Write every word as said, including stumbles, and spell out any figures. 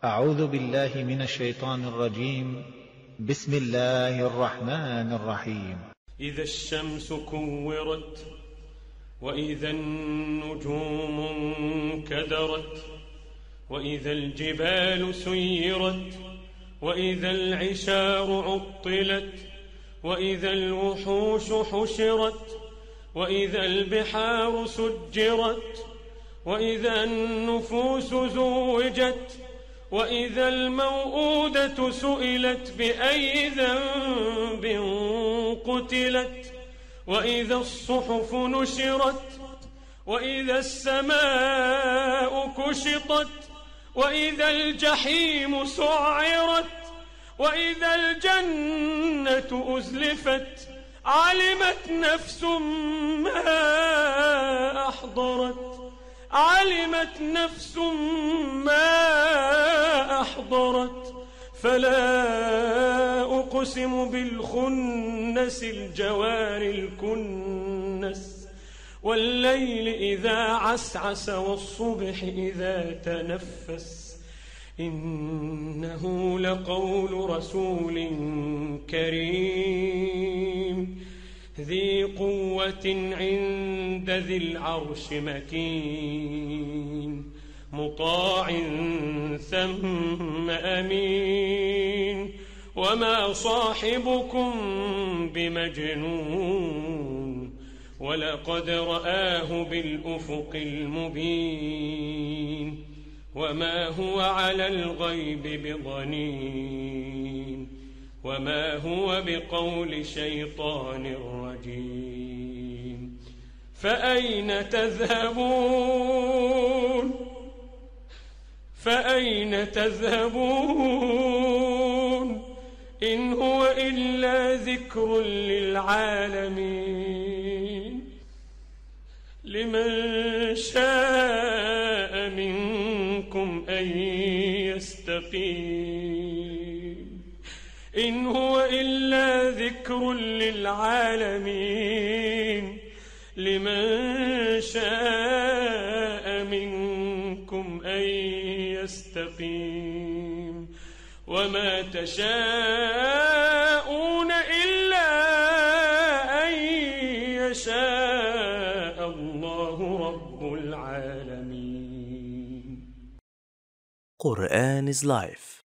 أعوذ بالله من الشيطان الرجيم. بسم الله الرحمن الرحيم. إذا الشمس كورت وإذا النجوم انكدرت وإذا الجبال سيرت وإذا العشار عطلت وإذا الوحوش حشرت وإذا البحار سجرت وإذا النفوس زوجت وإذا الموءودة سئلت بأي ذنب قتلت وإذا الصحف نشرت وإذا السماء كشطت وإذا الجحيم سعرت وإذا الجنة أزلفت علمت نفس ما أحضرت علمت نفس ما أحضرت فلا أقسم بالخنس الجوار الكنس والليل إذا عسعس والصبح إذا تنفس إنه لقول رسول كريم ذي قوة عند ذي العرش مكين مطاع ثم أمين وما صاحبكم بمجنون ولقد رآه بالأفق المبين وما هو على الغيب بضنين وما هو بقول شيطان رجيم فأين تذهبون فأين تذهبون إن هو إلا ذكر للعالمين لمن شاء منكم أن يستقيم إن هو إلا ذكر للعالمين لمن شاء منكم أن يستقيم وما تشاءون إلا أن يشاء الله رب العالمين. Quran is life.